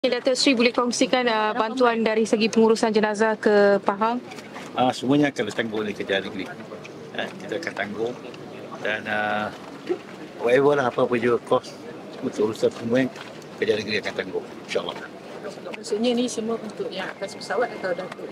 Datuk Seri boleh kongsikan bantuan dari segi pengurusan jenazah ke Pahang? Semuanya akan ditanggung oleh Kerajaan Negeri. Kita akan tanggung dan whatever lah, apa juga kos untuk urusan semua, Kerajaan Negeri akan tanggung, insyaAllah. Maksudnya ni semua untuk yang atas pesawat atau Datuk?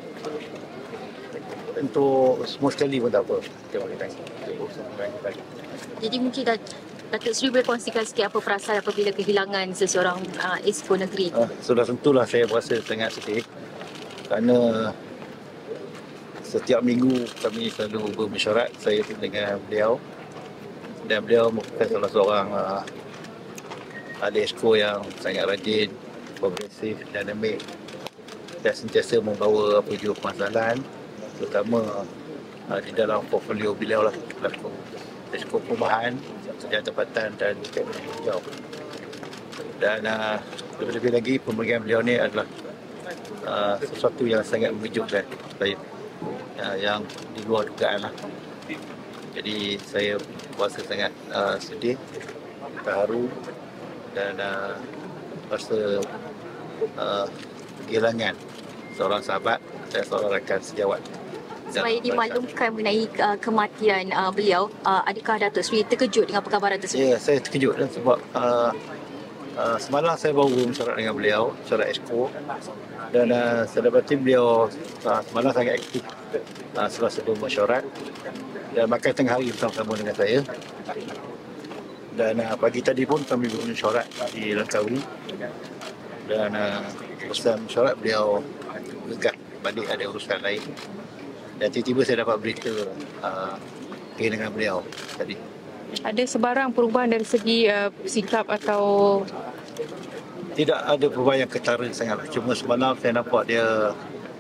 Untuk semua sekali pun tak apa. Kita boleh tanggung. Jadi mungkin Datuk Seri boleh kongsikan sikit apa perasaan apabila kehilangan seseorang Esko Negeri? Sudah tentulah saya berasa sangat sedih kerana setiap minggu kami selalu bermesyuarat saya dengan beliau, dan beliau merupakan salah seorang ahli Esko yang sangat rajin, progresif, dinamik dan sentiasa membawa apa jua permasalahan, terutama di dalam portfolio beliau lah, Esko Perumahan, Kerjaan Tempatan dan Hijau. Dan lebih-lebih lagi pemberian beliau ni adalah sesuatu yang sangat mengejutkan saya, yang di luar dugaan lah. Jadi saya rasa sangat sedih, terharu dan rasa kehilangan seorang sahabat dan seorang rakan sejawat. Supaya dimaklumkan mengenai kematian beliau, adakah Datuk Seri terkejut dengan perkabaran tersebut? Ya, saya terkejut sebab semalam saya baru bermesyuarat dengan beliau, mesyuarat Esko, dan saya dapati beliau semalam sangat aktif selasa bermesyuarat dan makan tengah hari bersama-sama dengan saya. Dan pagi tadi pun kami bermesyuarat di Langkawi, dan urusan mesyuarat beliau gegak balik ada urusan lain. Dan tiba-tiba saya dapat berita kehilangan beliau tadi. Ada sebarang perubahan dari segi sikap atau? Tidak ada perubahan yang ketara sangat. Cuma semalam saya nampak dia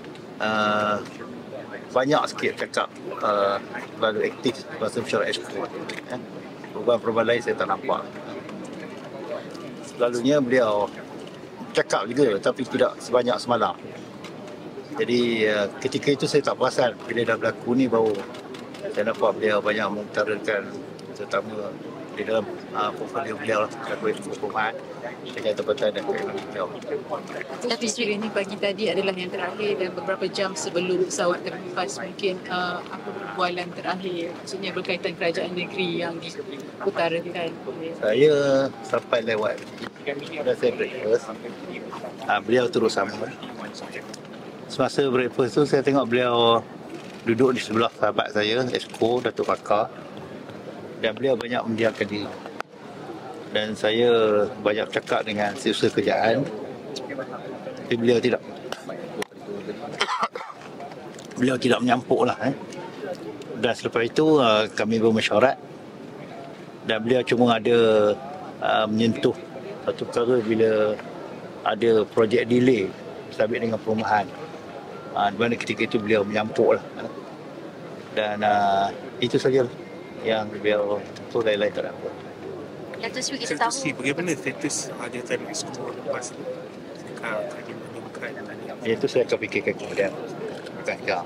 banyak sikit cakap, terlalu aktif masa mesyuarat Esko. Perubahan-perubahan lain saya tak nampak. Selalunya beliau cakap juga tapi tidak sebanyak semalam. Jadi ketika itu saya tak perasan, bila dah berlaku ni baru saya nampak beliau banyak mengutarakan, terutama di dalam portfolio beliau lah, Esko Perumahan, Kerjaan Tempatan dan Hijau. Datuk Seri ini pagi tadi adalah yang terakhir dan beberapa jam sebelum pesawat terlepas, mungkin apa perbualan terakhir, maksudnya berkaitan Kerajaan Negeri yang diutarakan? Saya sampai lewat dan saya breakfast, beliau terus sama. Semasa breakfast tu saya tengok beliau duduk di sebelah sahabat saya, Esko, Datuk Pakar, dan beliau banyak mendiamkan diri. Dan saya banyak cakap dengan setiausaha kerajaan, tapi beliau tidak. Beliau tidak menyampuk lah. Dan selepas itu kami bermesyuarat dan beliau cuma ada menyentuh satu perkara bila ada projek delay sabit dengan perumahan. Di mana ketika itu beliau menyampuk lah. Dan itu saja yang beliau tentu, lain-lain tak ada apa. Datuk Seri kita tahu bagaimana status hajatan Esko lepas ni? Akan dimaklumkan? Itu saya akan fikirkan kemudian. Terima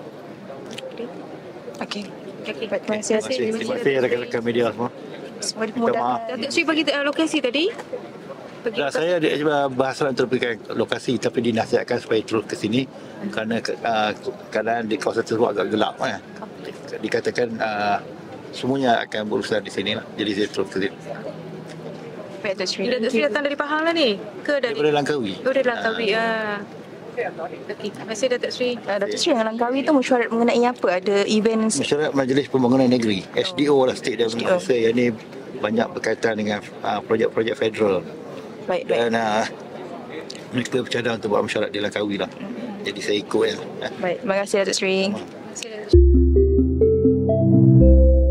Okey. Terima kasih. Terima kasih rakan-rakan media semua. Semua dimudahkan. Datuk Seri bagi lokasi tadi? Saya berhasrat untuk berikan lokasi, tapi dinasihatkan supaya terus ke sini kerana keadaan di kawasan tersebut agak gelap. Dikatakan semuanya akan berurusan di sini lah. Jadi saya terus ke sini. Baik, Datuk Seri. Datuk Seri datang dari Pahang lah ni? Ke daripada Langkawi. Oh, dari Langkawi. Okey, terima kasih Datuk Seri. Datuk Seri, yang Langkawi tu mesyuarat mengenai apa? Ada event? Mesyuarat Majlis Pembangunan Negeri, SDO lah, State Development Officer, yang ni banyak berkaitan dengan projek-projek federal. Baik. Dan mereka bercadang untuk buat mesyuarat di Langkawi lah. Jadi saya ikut. Baik, terima kasih Datuk Seri. Terima kasih.